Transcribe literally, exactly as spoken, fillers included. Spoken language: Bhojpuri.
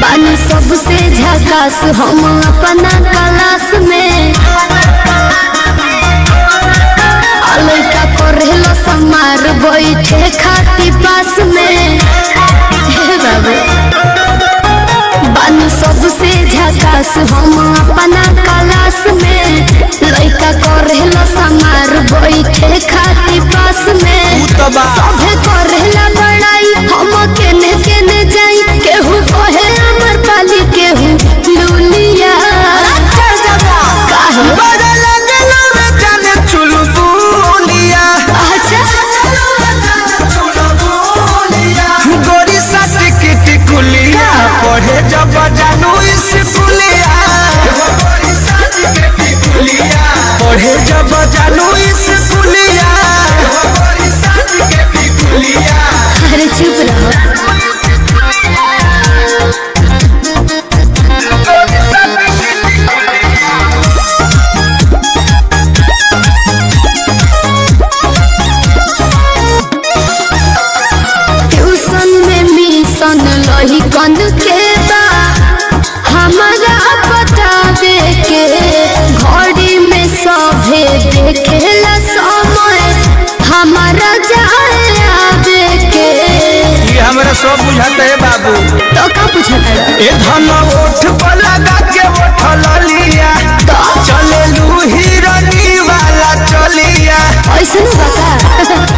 बानी सबसे झकास हम अपना क्लास में लड़का करेला समार बैठे खाती पास में बाबू बानी सबसे झकास हम अपना क्लास में लड़का करेला समार बैठे खाती पास में सभे करेला बड़ाई हम केने केने जाई केहू कहे अमर पाली केहू लुलिया काहे बदल गेलो रे जाने चुलू बुलिया अच्छा गोरी साथी किटी कुलिया पढ़े जब जानू स्कूलिया गोरी साथी किटी कुलिया पढ़े जब जानू स्कूलिया गोरी साथी किटी कुलिया। अरे चुप रहो ट्यूशन में मिशन लही कन के बा हमारा बतावे के घड़ी में सभे देखेला समय हमारा जाए आवे के ये हमरा सब बुझाता है बाबू तो का पूछता है ए धन ओठ पर लगा के उठल लिया तो चले लू हिरनी वाला चलिया ऐसे नहीं बता